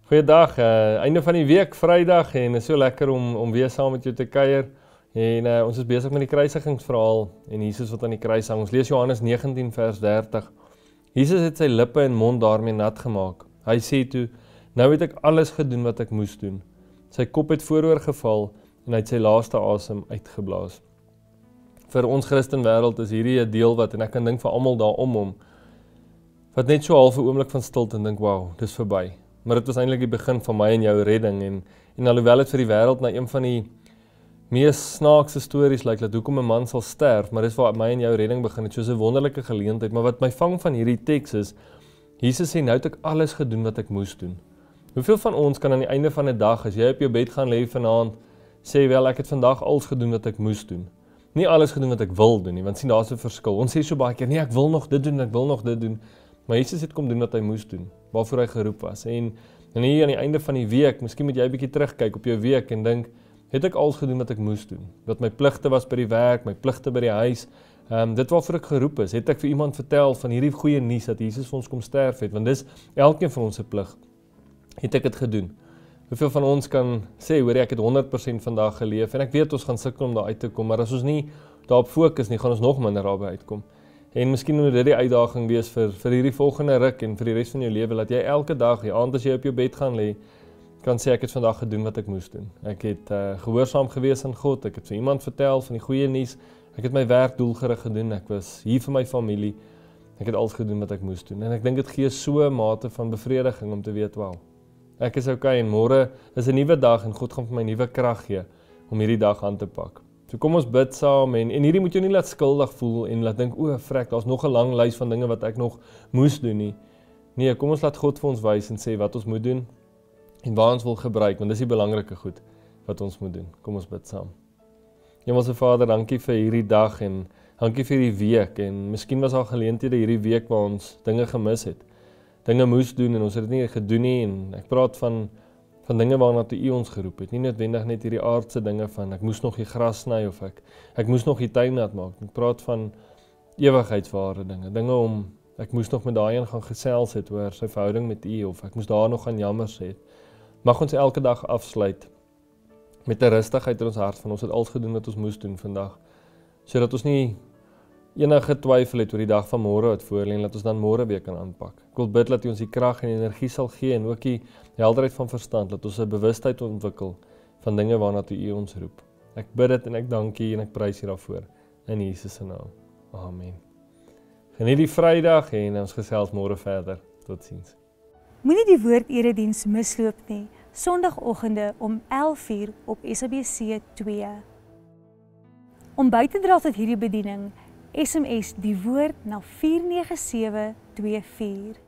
Goeiedag, einde van die week, Vrydag en is so lekker om weer saam met jou te kuier. En ons is besig met die kruisigingsverhaal en Jesus wat aan die kruis hang. Ons lees Johannes 19 vers 30. Jesus het sy lippe en mond daarmee nat gemaak. Hy sê toe, nou het ek alles gedoen wat ek moes doen. Sy kop het vooroor geval en hy het sy laaste asem uitgeblaas. Vir ons Christenwêreld is hierdie 'n deel wat, en ek kan dink vir almal daar om hom, wat net so half 'n oomblik van stilte en dink, wow, dis verby. Maar dit was eintlik die begin van my en jou redding en alhoewel dit vir die wêreld na een van die mees snaakse stories lyk, dat hoekom 'n man sal sterf, maar dis waar my en jou redding begin het, soos 'n wonderlike geleentheid. Maar wat my vang van hierdie teks is, Jesus sê, nou het ek alles gedoen wat ek moes doen. Hoeveel van ons kan aan die einde van 'n dag, as jy op jou bed gaan lê vanaand, sê wel, ek het vandag alles gedoen wat ek moes doen. Nie alles gedoen wat ek wil doen nie, want sien, daar's 'n verskil. Ons sê so baie keer, nee, ek wil nog dit doen, ek wil nog dit doen. Maar Jesus het kom doen wat hy moes doen, waarvoor hy geroep was. En hier aan die einde van die week, miskien moet jy 'n bietjie terugkyk op jou week en dink, het ek alles gedoen wat ek moes doen? Wat my pligte was by die werk, my pligte by die huis, dit waarvoor ek geroep is. Het ek vir iemand vertel van hierdie goeie nuus dat Jesus vir ons kom sterf het, want dis elkeen van ons se plig. Het ek dit gedoen? Hoeveel van ons kan sê, hoor, ek het 100% vandag geleef, en ek weet ons gaan sukkel om daar uit te kom, maar as ons nie daarop fokus nie, gaan ons nog minder daarby uitkom. En miskien moet dit die uitdaging wees vir hierdie volgende ruk en vir die res van jou lewe, dat jy elke dag, die aand as jy op jou bed gaan lê, kan sê, ek het vandag gedoen wat ek moes doen. Ek het gehoorsaam gewees aan God, ek het vir iemand vertel van die goeie nuus, ek het my werk doelgerig gedoen, ek was hier vir my familie, ek het alles gedoen wat ek moes doen. En ek dink dit gee so 'n mate van bevrediging om te weet, wow, ek is okay en môre is 'n nuwe dag en God gaan vir my nuwe krag gee om hierdie dag aan te pak. So kom ons bid saam en hierdie moet jou nie laat skuldig voel en laat dink, o, frek, daar's nog 'n lang lys van dinge wat ek nog moes doen nie. Nee, kom ons laat God vir ons wys en sê wat ons moet doen en waar ons wil gebruik, want dis die belangrike goed wat ons moet doen. Kom ons bid saam. Hemelse Vader, dankie vir hierdie dag en dankie vir hierdie week en miskien was daar geleenthede hierdie week waar ons dinge gemis het. Dinge moes doen en ons het dit nie gedoen nie en ek praat van dinge waarna toe U ons geroep het, nie noodwendig net hierdie aardse dinge van ek moes nog die gras sny of ek moes nog die tuin nat maak. Ek praat van ewigheidsware dinge om ek moes nog met daai een gaan gesels het oor sy verhouding met U of ek moes daar nog gaan jammer sê. Mag ons elke dag afsluit met 'n rustigheid in ons hart van ons het alles gedoen wat ons moes doen vandag, sodat ons nie enige twyfel het oor die dag van môre wat voor lê en dat ons dan môre weer kan aanpak. Ek wil bid dat U ons die krag en energie sal gee en ook die helderheid van verstand, dat ons 'n bewustheid ontwikkel van dinge waarna toe U ons roep. Ek bid dit en ek dank U en ek prys U daarvoor in Jesus se naam. Amen. Geniet die Vrydag en ons gesels môre verder. Totsiens. Moenie die woord erediens misloop nie. Sondagoggende om 11:00 op SABC 2. Om by te dra tot hierdie bediening, SMS die woord na 49724.